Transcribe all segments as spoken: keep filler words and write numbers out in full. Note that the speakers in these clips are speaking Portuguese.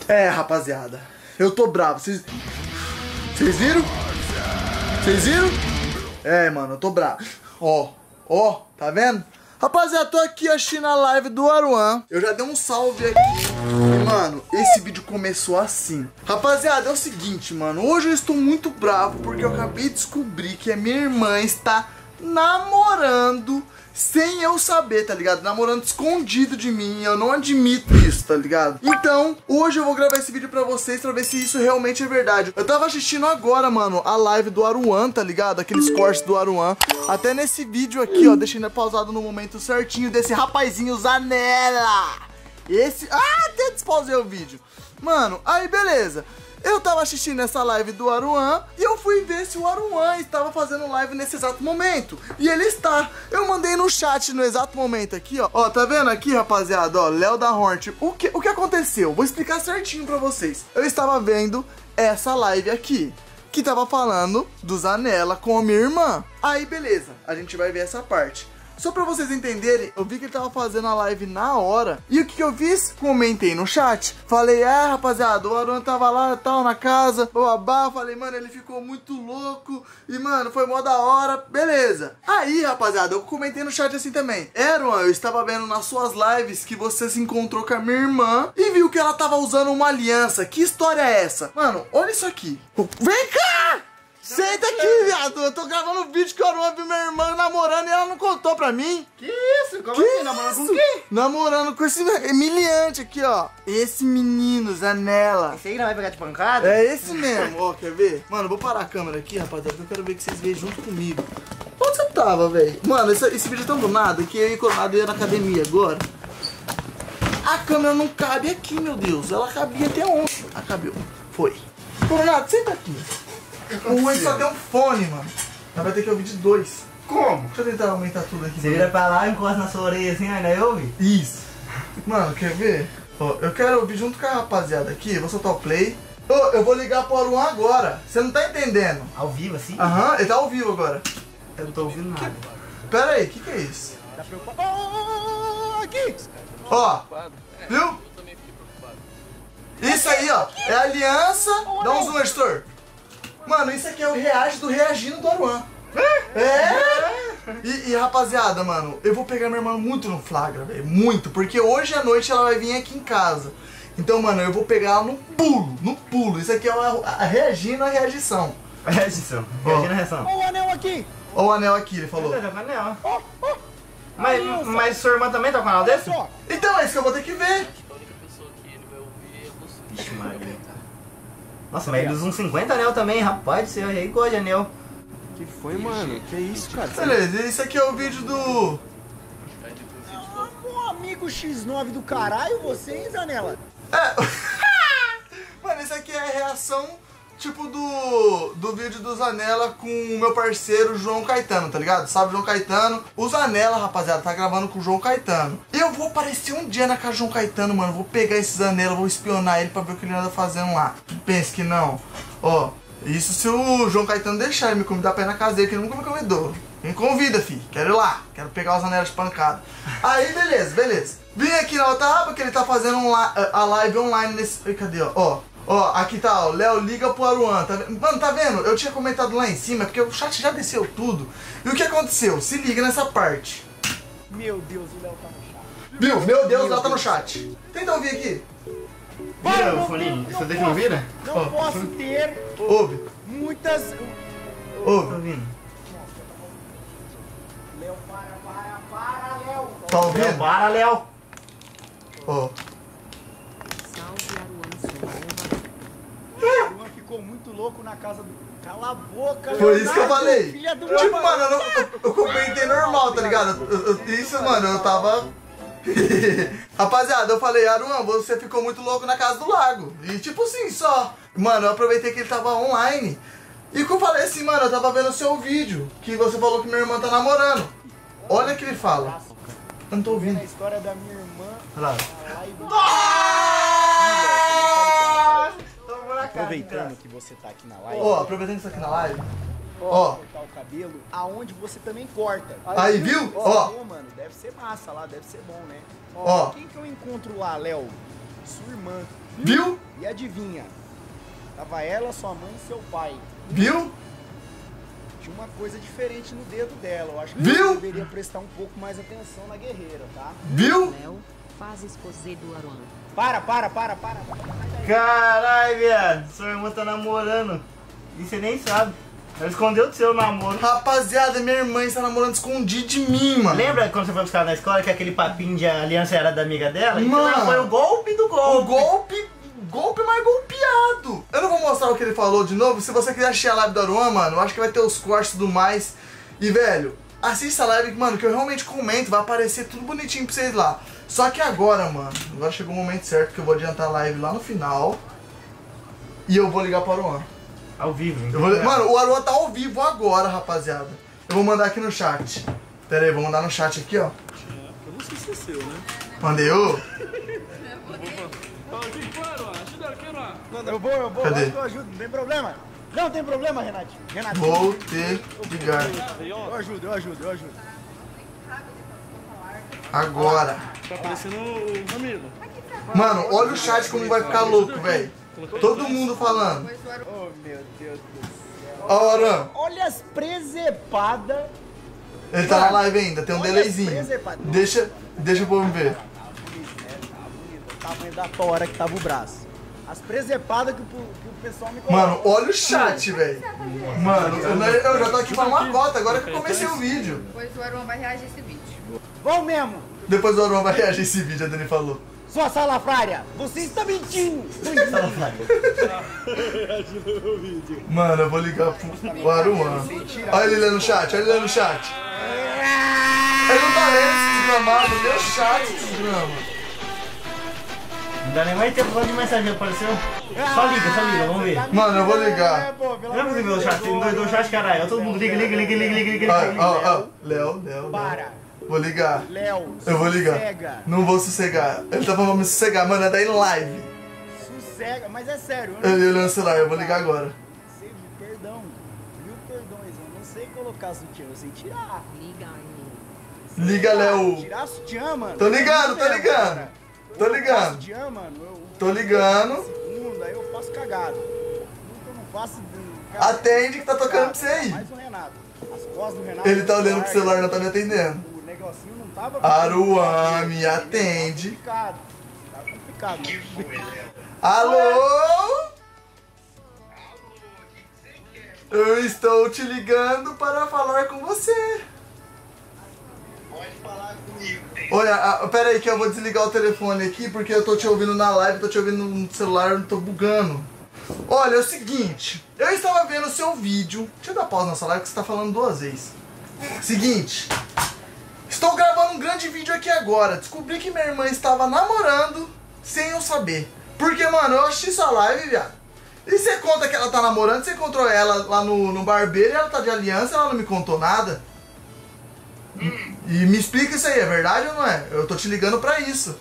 É, rapaziada, eu tô bravo. Vocês Vocês viram? Vocês viram? É, mano, eu tô bravo. Ó, ó, tá vendo? Rapaziada, tô aqui assistindo a live do Aruan. Eu já dei um salve aqui. E, mano, esse vídeo começou assim. Rapaziada, é o seguinte, mano. Hoje eu estou muito bravo porque eu acabei de descobrir que a minha irmã está namorando sem eu saber, tá ligado? Namorando escondido de mim. Eu não admito isso, tá ligado? Então, hoje eu vou gravar esse vídeo pra vocês pra ver se isso realmente é verdade. Eu tava assistindo agora, mano, a live do Aruan, tá ligado? Aqueles cortes do Aruan. Até nesse vídeo aqui, ó, deixando pausado no momento certinho desse rapazinho Zanella. Esse... Ah, até despausei o vídeo. Mano, aí beleza. Eu tava assistindo essa live do Aruan e eu fui ver se o Aruan estava fazendo live nesse exato momento. E ele está. Eu mandei no chat no exato momento aqui, ó. Ó, tá vendo aqui, rapaziada? Ó, Léo da Hornet. O que, o que aconteceu? Vou explicar certinho pra vocês. Eu estava vendo essa live aqui, que tava falando do Zanella com a minha irmã. Aí, beleza. A gente vai ver essa parte. Só pra vocês entenderem, eu vi que ele tava fazendo a live na hora. E o que, que eu fiz? Comentei no chat. Falei, é, rapaziada, o Aruan tava lá, tal, na casa. O Abá, falei, mano, ele ficou muito louco. E, mano, foi mó da hora. Beleza. Aí, rapaziada, eu comentei no chat assim também. É, Aruan, eu estava vendo nas suas lives que você se encontrou com a minha irmã e viu que ela tava usando uma aliança. Que história é essa? Mano, olha isso aqui. Vem cá! Senta aqui, viado. Eu tô gravando um vídeo que o Aruan viu minha irmã namorando e ela não contou pra mim. Que isso? Como que assim? Namorando com quem? Namorando com esse humilhante aqui, ó. Esse menino, Zanella. Esse aí não vai pegar de pancada? É esse mesmo, ó, quer ver? Mano, vou parar a câmera aqui, rapaziada, porque eu quero ver que vocês vejam junto comigo. Onde você tava, velho? Mano, esse, esse vídeo é tão do nada que eu e Coronado ia na academia agora. A câmera não cabe aqui, meu Deus. Ela cabia até ontem. Ah, cabeu. Foi. Coronado, senta aqui. O Rui só tem um fone, mano. Nós vai ter que ouvir de dois. Como? Deixa eu tentar aumentar tudo aqui. Você vira pra lá e encosta na sua orelha assim, ainda ouve? Isso. Mano, quer ver? Ó, eu quero ouvir junto com a rapaziada aqui. Vou soltar o play. Ô, eu vou ligar pro Aruan agora. Você não tá entendendo? Ao vivo assim? Aham, ele tá ao vivo agora. Eu não tô ouvindo nada. Pera aí, o que que é isso? Tá preocupado? Oh, aqui! Ó, viu? Isso aí, ó. É a aliança. Dá um zoom, editor. Mano, isso aqui é o reage do reagindo do Aruan. É! E, e rapaziada, mano, eu vou pegar minha irmã muito no flagra, velho. Muito, porque hoje à noite ela vai vir aqui em casa. Então, mano, eu vou pegar ela no pulo, no pulo. Isso aqui é a, a reagindo à reagição. A reagição. Reagindo à reação. Ó o anel aqui! Ó o anel aqui, ele falou. Ele tá com anel. Ó, ó! Mas, Aliança. mas sua irmã também tá com um anel Olha desse? só! Então, é isso que eu vou ter que ver. Vixe, Maria. Nossa, mas ele usa uns cinquenta anel também, rapaz. Você aí gosta de anel. Que foi, mano? Que isso, cara? Beleza, esse aqui é o vídeo do... Ah, meu amigo X nove do caralho, você, hein, Zanella? É. Mano, esse aqui é a reação, tipo, do, do vídeo do Zanella com o meu parceiro João Caetano, tá ligado? Sabe, João Caetano? O Zanella, rapaziada, tá gravando com o João Caetano. Eu vou aparecer um dia na casa do João Caetano, mano. Vou pegar esse Zanella, vou espionar ele pra ver o que ele anda fazendo lá. Pensa que não. Ó, isso se o João Caetano deixar ele me convidar pra ir na casa dele, que ele nunca me convidou. Me convida, fi. Quero ir lá. Quero pegar o Zanella de pancada. Aí, beleza, beleza. Vim aqui na outra aba que ele tá fazendo um li a live online nesse... Ai, cadê, ó? Ó. Ó, aqui tá, ó, Léo liga pro Aruan, tá vendo? Mano, tá vendo? Eu tinha comentado lá em cima, porque o chat já desceu tudo. E o que aconteceu? Se liga nessa parte. Meu Deus, o Léo tá no chat. Viu? Meu Deus, lá tá no chat. Tenta ouvir aqui. Vira não, o foninho. não, Você não deixa não vira? Não Ó. posso ter Ouve, muitas... Tô ouve. ouvindo. Léo, para, para, para, Léo! Tá Léo, ouvindo? para, Léo. Ó. O Aruan ficou muito louco na casa do... Cala a boca, Foi isso que eu Leonardo, falei. Filha do Tipo, uma- mano, eu, não, eu, eu comentei normal, tá ligado? Eu- eu- isso, mano, eu tava... Rapaziada, eu falei, Aruan, você ficou muito louco na casa do lago. E tipo assim, só. Mano, eu aproveitei que ele tava online. E que eu falei assim, mano, eu tava vendo o seu vídeo, que você falou que minha irmã tá namorando. Olha o que ele fala. Eu não tô ouvindo. A história da minha irmã... Olha lá. a live do- Tomou na cara. Aproveitando que você tá aqui na live... Ó, aproveitando isso aqui na live. Ó, Ó. cortar o cabelo, aonde você também corta. Aí, viu? Ó. Pô, mano, deve ser massa lá, deve ser bom, né? Ó. Quem que eu encontro lá, Léo? Sua irmã. Viu? E adivinha? Tava ela, sua mãe e seu pai. Viu? Tinha uma coisa diferente no dedo dela. Eu acho que Viu? você deveria prestar um pouco mais atenção na guerreira, tá? Viu? Léo, faz exposé do Aruan. Para, para, para, para. Caralho, viado. Sua irmã tá namorando. E você nem sabe. Ela escondeu do seu namoro. Rapaziada, minha irmã está namorando escondido de mim, mano. Lembra quando você foi buscar ela na escola que aquele papinho de aliança era da amiga dela? Mano. Então foi o golpe do O golpe. golpe, golpe mais golpeado. Eu não vou mostrar o que ele falou de novo. Se você quiser assistir a live do Aruan, mano, eu acho que vai ter os cortes e tudo mais. E, velho, assista a live, mano, que eu realmente comento. Vai aparecer tudo bonitinho pra vocês lá. Só que agora, mano, agora chegou o momento certo que eu vou adiantar a live lá no final. E eu vou ligar para o Aruan. Ao vivo, Eu vou, mano, o Aruan tá ao vivo agora, rapaziada. Eu vou mandar aqui no chat. Pera aí, vou mandar no chat aqui, ó. Eu não sei se é seu, né? Mandei o... Eu vou, eu vou, Cadê? eu que eu ajudo, não tem problema. Não tem problema, Renatinho. Renatinho. Vou te ligar. Eu ajudo, eu ajudo, eu ajudo. Agora. Tá parecendo o Ramiro. Mano, olha o chat como vai ficar louco, velho. Todo mundo falando. Oh, meu Deus do céu. Ó, o Aruan. Olha as presepadas. Ele tá na live ainda, tem um Olha delayzinho. as presepadas. Deixa, deixa o povo ver. Tá bonito, o tamanho da tora que tava o braço. As presepadas que, o- que o pessoal me coloca. Mano, olha o chat, velho. Mano, eu, não- eu já tô aqui pra uma cota, agora que eu comecei o vídeo. Depois o Aruan vai reagir a esse vídeo. Bom mesmo. Depois o Aruan vai reagir a esse vídeo, a Dani falou. Sua salafrária, você está mentindo. Mano, eu vou ligar pro, pro Aruan. Olha ele lá no chat, olha ele lá no chat. Ele não tá lendo esse desgramado, lê o chat esse desgrama. Não dá nem mais tempo quando de mensagem apareceu. Só liga, só liga, vamos ver. Mano, eu vou ligar. Lembra que meu chat? Tem dois, dois chats, caralho. Todo mundo liga, liga, liga, liga, liga, liga. Ó, liga. ó, ó. Léo, Léo, Para. Léo. Vou ligar. Léo, Eu vou ligar. sossega. Não vou sossegar. Ele tá falando pra me sossegar, mano, é daí live. Sossega, mas é sério. Eu não Ele olhou no celular, eu vou ligar agora. sei, perdão. Mil perdões, eu não sei colocar sutiã, eu sei tirar. Liga aí. Liga, Léo. Tirar sutiã, mano. Tô ligando, tô Mesmo, ligando. cara. Tô Eu ligando. faço Sutiã, mano, eu Tô ligando. segundo, aí eu faço cagada. Nunca eu não faço. Cara, Atende que tá tocando pra você aí. Mais o Renato. As costas do Renato. Ele tá olhando pro celular, não tá me atendendo. O negocinho não tava. Aruan, me atende. Tá complicado. Tá complicado. Alô? Eu estou te ligando para falar com você. Pode falar comigo, tem. Olha, ah, pera aí que eu vou desligar o telefone aqui porque eu tô te ouvindo na live, tô te ouvindo no celular, eu tô bugando. Olha, é o seguinte, eu estava vendo o seu vídeo. Deixa eu dar pausa nessa live que você tá falando duas vezes. Seguinte, estou gravando um grande vídeo aqui agora. Descobri que minha irmã estava namorando sem eu saber. Porque, mano, eu assisti sua live, viado. E você conta que ela tá namorando, você encontrou ela lá no, no barbeiro e ela tá de aliança, ela não me contou nada. E me explica isso aí, é verdade ou não é? Eu tô te ligando pra isso.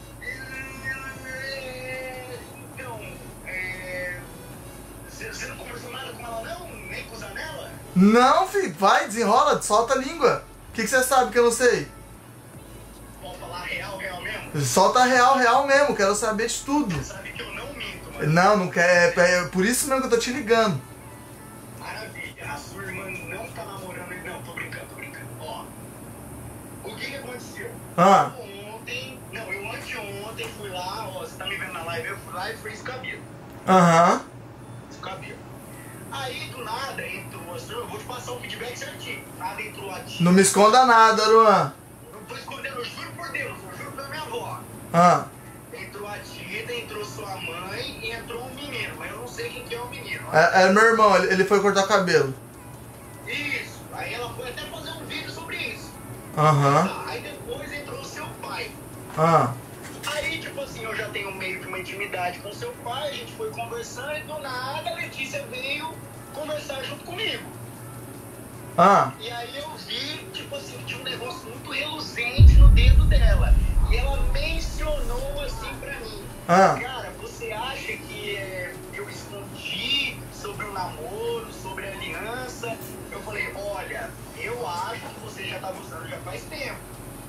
Então, é... Você você não conversou nada com ela não? Nem com o Zanella? Não, filho, vai, desenrola, solta a língua. O que, que você sabe que eu não sei? Pode falar real, real mesmo? Solta a real, real mesmo, quero saber de tudo. Você sabe que eu não minto, mano. Não, não quer, é, é por isso mesmo que eu tô te ligando. Maravilha, a sua irmã não tá namorando. Não, tô brincando, tô brincando. Ó, o que que aconteceu? Ah, Eu ontem, não, eu anteontem fui lá, ó, você tá me vendo na live, eu fui lá e fiz cabelo. aham, Fiz cabelo. Aí, do nada, entrou a sua, eu vou te passar o feedback certinho. Nada entrou a tia. não me esconda nada, Aruan. Não tô escondendo, eu juro por Deus, eu juro pela minha avó. Ah, Entrou a Tita, entrou sua mãe e entrou um menino, mas eu não sei quem que é o menino. é, é meu irmão, ele, ele foi cortar o cabelo. Isso, aí ela foi até fazer um vídeo sobre isso. Aham, Tá, aí depois entrou o seu pai. ah, Aí, tipo assim, eu já tenho meio que uma intimidade com seu pai, a gente foi conversando e do nada a Letícia veio conversar junto comigo. ah, E aí eu vi, tipo assim, que tinha um negócio muito reluzente no dedo dela. E ela mencionou assim pra mim. ah. Cara, você acha que é, eu escondi sobre o namoro, sobre a aliança? Eu falei, olha, eu acho que você já tava usando já faz tempo.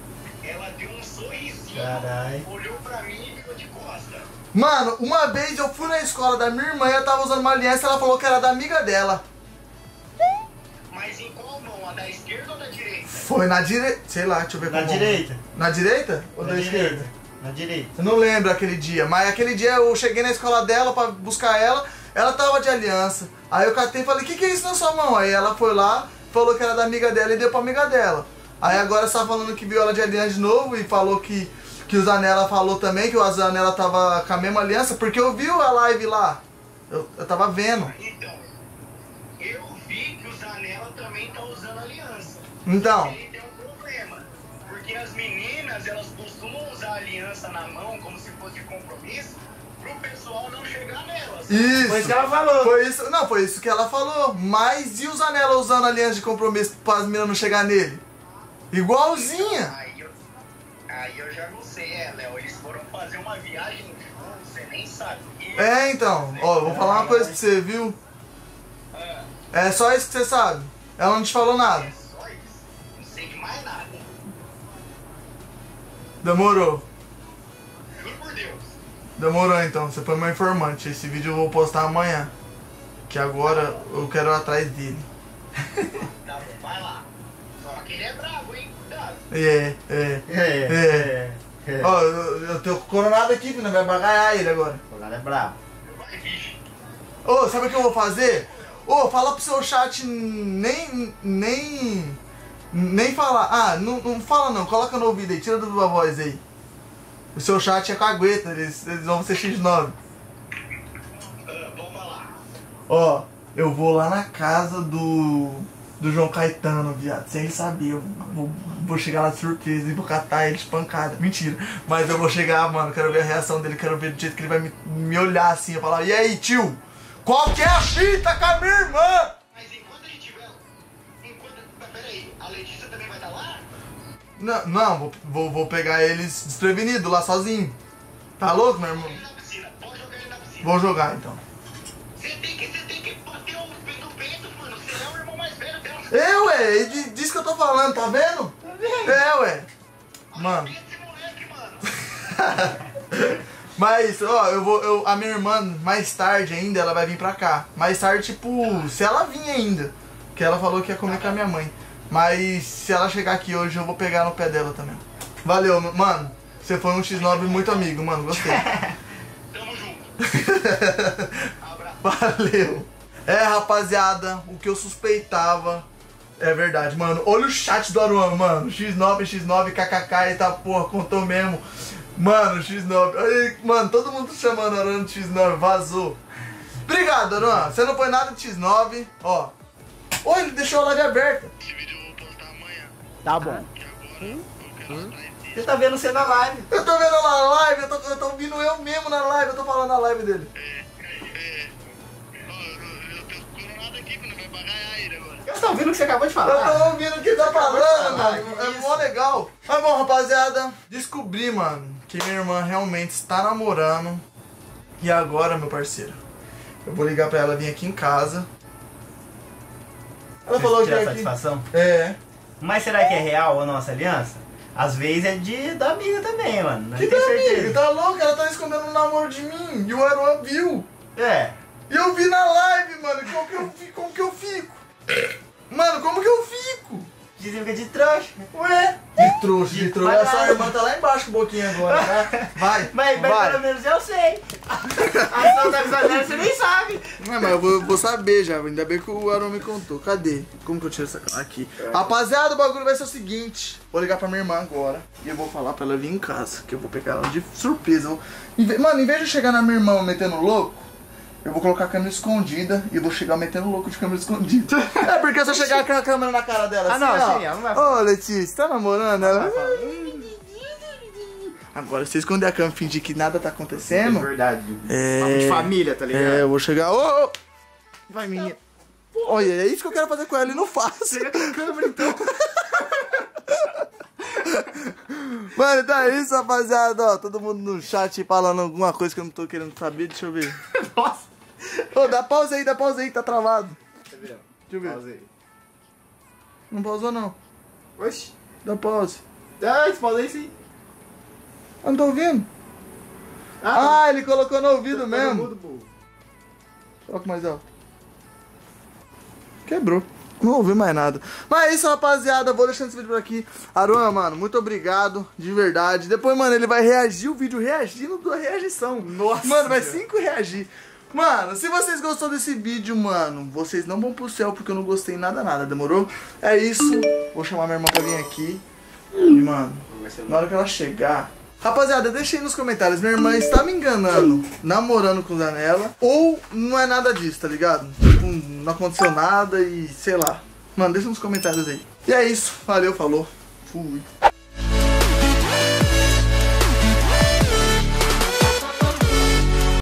ela deu um sorrisinho, Carai. olhou pra mim e virou de costa. Mano, uma vez eu fui na escola da minha irmã e ela tava usando uma aliança e ela falou que era da amiga dela. Mas em qual mão? A da esquerda ou da direita? Foi na direita. Sei lá, deixa eu ver Na como. direita. Na direita? Ou Na da direita. esquerda? Na direita. Eu não lembro aquele dia, mas aquele dia eu cheguei na escola dela pra buscar ela, ela tava de aliança. Aí eu catei e falei, o que, que é isso na sua mão? Aí ela foi lá, falou que era da amiga dela e deu pra amiga dela. Aí agora você tá falando que viu ela de aliança de novo e falou que, que o Zanella falou também que o Zanella tava com a mesma aliança, porque eu vi a live lá. Eu, eu tava vendo. Então, eu vi que o Zanella também tá usando aliança. Então. Ele tem um problema, porque as meninas, elas costumam usar aliança na mão como se fosse de compromisso, pro pessoal não chegar nelas. Isso. Foi isso que ela falou. Foi isso, não, foi isso que ela falou. Mas e o Zanella usando aliança de compromisso para as meninas não chegar nele? Igualzinha. Aí eu, aí eu já não sei, é, Léo, eles foram fazer uma viagem juntos, você nem sabe. E- É, então. Ó, eu vou falar uma coisa pra você, viu? Ah, É só isso que você sabe. Ela não te falou nada. é só isso, não sei de mais nada. Demorou. Juro por Deus. Demorou então. Você foi meu informante. Esse vídeo eu vou postar amanhã. Que agora eu quero ir atrás dele. Tá bom, vai lá. Só que ele é bravo, hein? Cuidado. É, é. É, é. é. Ó, eu, eu tô coronado aqui, filho. Vai bagaiar ele agora. O cara é brabo. Vai, bicho. Ô, sabe o que eu vou fazer? Ô, fala pro seu chat nem. nem. nem falar. Ah, não, não fala não, coloca no ouvido aí, tira da tua voz aí. O seu chat é cagueta, eles, eles vão ser xis nove. Ah, vamos lá. Ó, eu vou lá na casa do. do João Caetano, viado, sem ele saber. Eu vou, vou chegar lá de surpresa e vou catar ele de pancada. Mentira. Mas eu vou chegar, mano, quero ver a reação dele, quero ver do jeito que ele vai me, me olhar assim, eu falar, e aí, tio? Qual que é a fita com a minha irmã? Mas enquanto a gente tiver. Enquanto. Mas peraí, a Letícia também vai estar lá? Não, não, vou, vou, vou pegar eles desprevenidos lá sozinho. Tá louco, meu irmão? Ele na piscina, pode jogar ele na piscina. Vou jogar então. Você tem que, você tem que bater o pé do peito, mano. Você é o irmão mais velho dela. É, ué, é di- disso que eu tô falando, tá vendo? É, ué. Mano. Esse moleque, mano. Mas, ó, eu vou. Eu, a minha irmã, mais tarde ainda, ela vai vir pra cá. Mais tarde, tipo, se ela vir ainda. Que ela falou que ia comer com a minha mãe. Mas se ela chegar aqui hoje, eu vou pegar no pé dela também. Valeu, mano. Você foi um xis nove muito amigo, mano. Gostei. Tamo junto. Abraço. Valeu. É, rapaziada, o que eu suspeitava é verdade, mano. Olha o chat do Aruan, mano. xis nove, xis nove, kkk, eita porra, contou mesmo. Mano, xis nove. Aí, mano, todo mundo chamando Aruan de xis nove, vazou. Obrigado, Aruan. Você não põe nada de xis nove, ó. Ô, ele deixou a live aberta. Esse vídeo eu vou postar amanhã. Tá bom. Que agora eu quero atrás dele. Você tá vendo você na live. Eu tô vendo na live, eu tô, eu tô ouvindo eu mesmo na live, eu tô falando na live dele. Ó, eu, eu tô coronado aqui, não vai pagar ele agora. Você tá ouvindo o que você acabou de Eu falar? tô ouvindo o que tá falando, falar, mano. É isso. mó legal. Mas bom, rapaziada, descobri, mano, que minha irmã realmente está namorando. E agora, meu parceiro, eu vou ligar pra ela vir aqui em casa. Ela falou que Tirar é aqui. satisfação. É. Mas será que é real a nossa aliança? Às vezes é de da amiga também, mano. Não Que tenho tá, amigo? certeza. Tá louco? Ela tá escondendo um namoro de mim. E o Aruan viu. É. E eu vi na live, mano. Como que eu, fi- como que eu fico? Mano, como que eu fico? Dizem que é de trouxa. Ué? De trouxa, de De trouxa. Essa quadrado. irmã tá lá embaixo com o boquinha agora, tá? Vai. Mas, mas vai. pelo menos eu sei. A sua amizade você nem sabe. Não, mas eu vou, vou saber já, ainda bem que o Aron me contou. Cadê? Como que eu tiro essa câmera? Aqui. Rapaziada, o bagulho vai ser o seguinte. Vou ligar pra minha irmã agora e eu vou falar pra ela vir em casa, que eu vou pegar ela de surpresa. Eu vou- em ve- Mano, em vez de eu chegar na minha irmã metendo louco, eu vou colocar a câmera escondida e vou chegar metendo louco de câmera escondida. É porque se eu chegar com a câmera na cara dela Ah, assim, não, ó. sim, ela não vai Ô, Letícia, tá namorando? Ela... Agora, se você esconder a câmera e fingir que nada tá acontecendo... verdade. É... Papo de família, tá ligado? É, eu vou chegar. Ô! ô! Vai, menina. Olha, é isso que eu quero fazer com ela e não faço. Chega com a câmera, então. Mano, então é isso, rapaziada. Ó, todo mundo no chat falando alguma coisa que eu não tô querendo saber. Deixa eu ver. Nossa. Ô, dá pausa aí, dá pausa aí, que tá travado. Deixa eu ver. Pausa aí. Não pausou, não. Oxi. Dá pause. Ah, esse pausa aí sim. Eu não tô ouvindo. Ah, ah ele colocou no ouvido mesmo. Mudo, pô. Coloca mais alto. Quebrou. Não ouvi mais nada. Mas é isso, rapaziada. Vou deixando esse vídeo por aqui. Aruan, mano, muito obrigado. De verdade. Depois, mano, ele vai reagir o vídeo reagindo da reagição. Nossa. Mano, vai cinco reagir. Mano, se vocês gostaram desse vídeo, mano, vocês não vão pro céu porque eu não gostei nada, nada. Demorou? É isso. Vou chamar minha irmã pra vir aqui. E, mano, na hora que ela chegar... Rapaziada, deixa aí nos comentários. Minha irmã está me enganando, namorando com o Zanella, ou não é nada disso, tá ligado? Tipo, não aconteceu nada e sei lá. Mano, deixa nos comentários aí. E é isso. Valeu, falou. Fui.